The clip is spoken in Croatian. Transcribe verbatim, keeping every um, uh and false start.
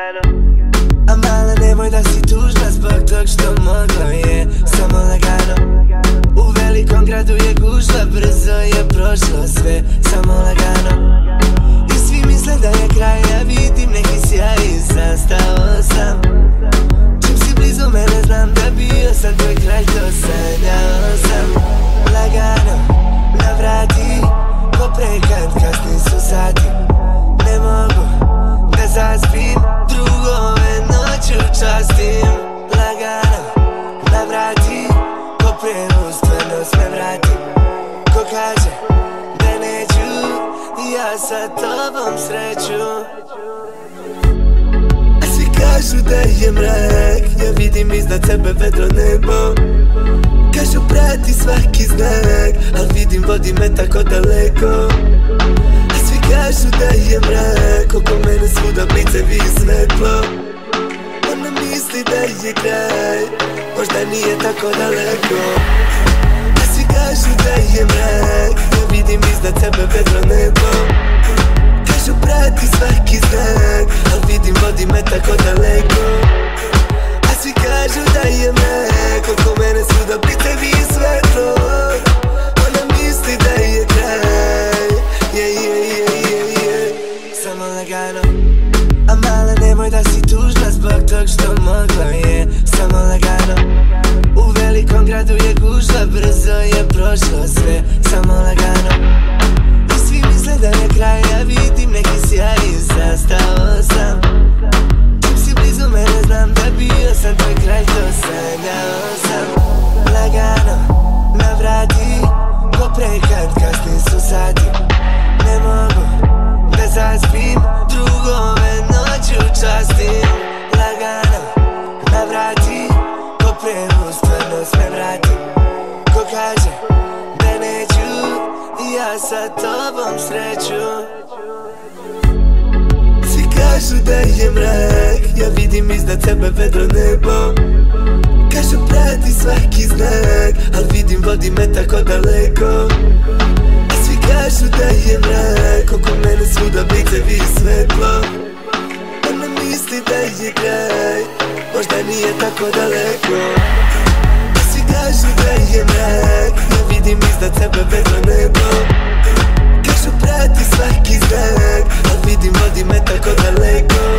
lagano. A mala nemoj da si tužna zbog tog što moglo je samo lagano. U velikom gradu je gužva, brzo je prošlo sve samo lagano. I svi misle da je kraj, ja vidim neki sjaj i zastao sam. Čim si blizu mene znam da bio sam tvoj kraj, to sanjao sam. Lagano, navrati, ko prekad, kasni su sati. Ne mogu da zaspim, drugove noću častim. Lagano, navrati, ko prevoz, stvarnost me vrati. Ko kaže da neću, ja sa tobom sreću. A svi kažu da je mrak, ja vidim iznad sebe vedro nebo. Kažu prati svaki znak, al vidim vodi me tako daleko. A svi kažu da je mrak, oko mene svuda blicevi i svetlo. Ona misli da je kraj, možda nije tako daleko. A svi kažu da je mrak, ja vidim iznad sebe vedro nebo. Kažu prati svaki znak, al vidim vodi me tako daleko. A svi kažu da je mrak, oko mene svuda blicevi i svetlo. Ona misli da je kraj, yeah, yeah, yeah, yeah, yeah. Samo lagano. A mala nemoj da si tužna zbog tog što moglo je samo lagano. U velikom gradu je gužva, brzo je prošlo sve samo lagano. I svi misle da je kraj, ja vidim neki sjaj i zastao sam. Čim si blizu mene znam da bio sam tvoj kraj, to sanjao sam. Lagano, navrati, ko prekad, kasni su sati. Ne mogu da zaspim, drugove noću častim. Lagano, navrati, ko prevoz, stvarnost me vrati. Ko kaže da neću, ja sa tobom sreću. Svi kažu da je mrak, ja vidim iznad sebe vedro nebo. Kažu prati svaki znak, al vidim vodi me tako daleko. A svi kažu da je mrak, oko mene svuda blicevi i svetlo. Ona misli da je kraj, možda nije tako daleko. A svi kažu da je mrak, ja vidim iznad sebe vedro nebo. Kažu prati svaki znak, al vidim vodi me tako daleko.